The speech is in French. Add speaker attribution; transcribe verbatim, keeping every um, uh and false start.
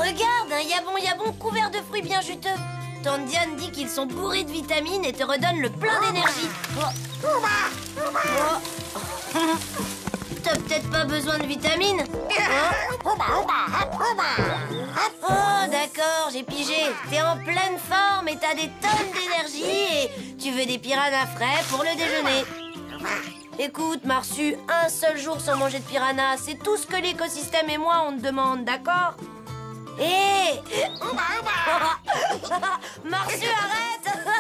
Speaker 1: Regarde, un yabon yabon couvert de fruits bien juteux. Tante Diane dit qu'ils sont bourrés de vitamines et te redonnent le plein d'énergie. Oh. Oh. T'as peut-être pas besoin de vitamines. Oh, oh d'accord, j'ai pigé. T'es en pleine forme et t'as des tonnes d'énergie et tu veux des piranhas frais pour le déjeuner. Écoute, Marsu, un seul jour sans manger de piranhas, c'est tout ce que l'écosystème et moi on te demande, d'accord? Hé hey Marsu, arrête.